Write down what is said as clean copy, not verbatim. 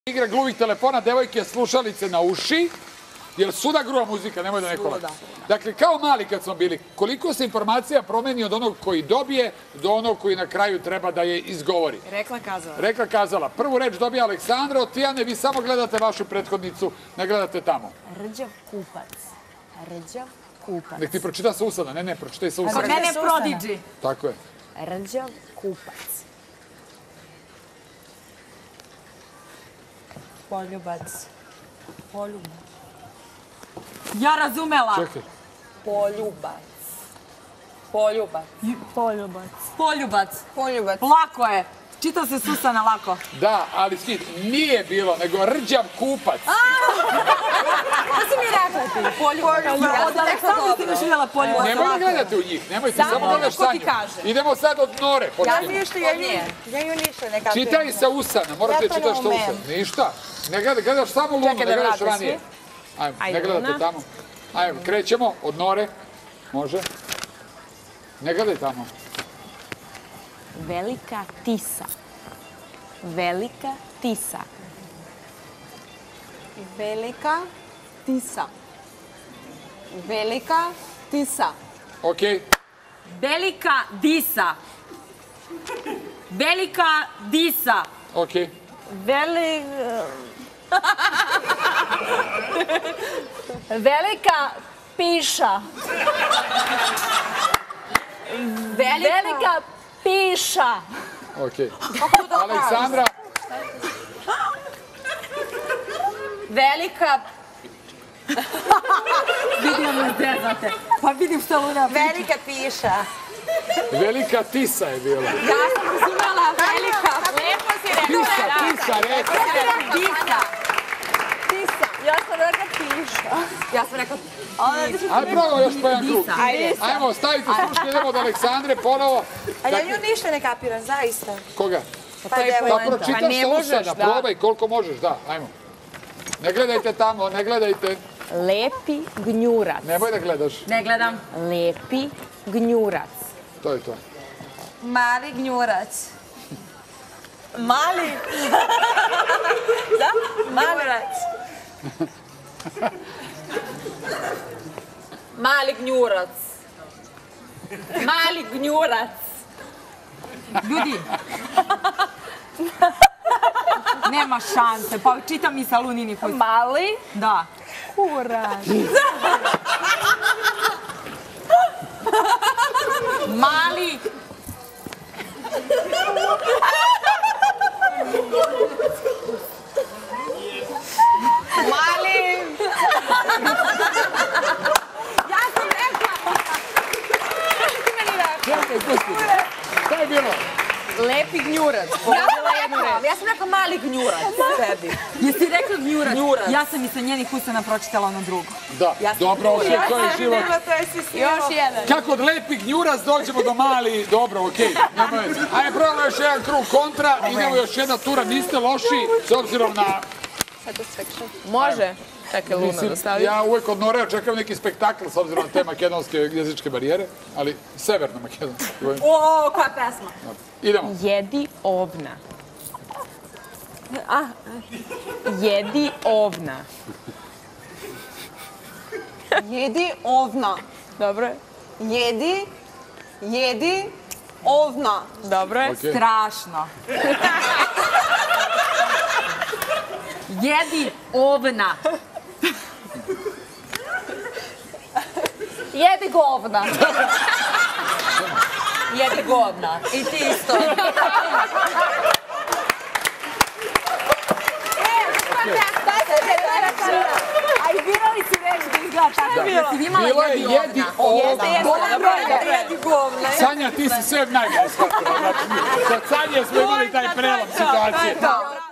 Igra gluvih telefona, devojke slušalice na uši, jer suda gruva muzika, nemoj da neko laži. Dakle, kao mali kad smo bili, koliko se informacija promeni od onog koji dobije do onog koji na kraju treba da je izgovori. Rekla kazala. Rekla kazala. Prvu reč dobija Aleksandra, od Tijane vi samo gledate vašu prethodnicu, ne gledate tamo. Rđav kupac. Rđav kupac. Nek ti pročita sa usana, ne, pročitaj sa usana. Kod mene je Prodigy. Tako je. Rđav kupac. Poljubac. Poljubac. Ja razumela. Čekaj. Poljubac. Poljubac. Poljubac. Poljubac. Poljubac. Lako je. Čita se Susana lako. Da, ali skit, nije bilo, nego rđav kupac. Šta si mi rekla ti? Poljubac. Od Aleksandra ti još vidjela Poljubac. Nemoj da gledate u njih, nemojte, samo gledaš ko ti Sanju. kaže. Idemo sad od Nore. Ja počnemo. ništa, ja nju ništa ne kapiram. Čitaj sa usana, morate Ja to čitaš ne sa umem. usana. Ništa, ne gledaš samo Lunu, Čekaj ne da gledaš vrate ranije. Ajmo, ne Ajde, gledate Luna. tamo. Ajmo, krećemo od Nore. Može. Ne gledaj tamo. Velika Tisa. Velika Tisa. Velika Tisa. Velika Tisa. Okej. Velika Disa. Velika Disa. Okej. Velika Piša. Velika Piša. Okej. Aleksandra, Velika Vidim me zezate. Pa vidim što Luna priča. Velika Piša. velika Tisa je bila. Ja sam razumela velika. Lepo si rekla. Tisa, rekla. Disa. Tisa. Ja sam rekla Piša. Ja sam rekla Ajde, probamo još po jedan krug. Disa. Ajmo, stavite sluške, idemo od Aleksandre ponovo. A ja nju ništa ne kapiram, zaista. Koga? Pa devojka. Da pročitaš sa usana, probaj koliko možeš, da, ajmo. Ne gledajte tamo, ne gledajte. Lepi gnjurac. Nemoj da gledaš, Ne gledam. Lepi gnjurac. to je to. Mali gnjurac. Mali. Da? Gnjurac. Mali gnjurac. Mali gnjurac. Ljudi. Nema šanse. Pa čitam i sa Luninih usta. Mali Da. kurac. Mali. Mali. Ja sam rekla. Čekaj, pusti. Šta je bilo? Lepi gnjurac. Ja sam rekla mali gnjurac tebi. Jesi rekla gnjurac? Ja sam i sa njenih usana pročitala ono drugo. Da, dobro, okej, to je život. To je si Još jedan. Kako od lepih gnjurac dođemo do mali, dobro, okej. Ajde, probamo još jedan krug kontra, idemo još jedna tura, niste loši, s obzirom na... Može. Čekaj, Luna Mislim, da stavi. ja uvek od Nore očekam neki spektakl s obzirom na te makedonske jezičke barijere, ali severna makedonska. O, koja pesma? Idemo. Jedi ovna. Jedi ovna. Jedi ovna. Dobro je. Jedi ovna. Dobro je. Okej. Strašno. Jedi ovna. Jedi govna. Jedi govna. I ti isto. A i birali si reći da izgleda tako. Jesi vi imala Bilo je jedi jedi ovna? ovna. Jedi govna. Sanja, ti si sve najgore shvatila. Znači, kod Sanje smo imali taj prelom situacije.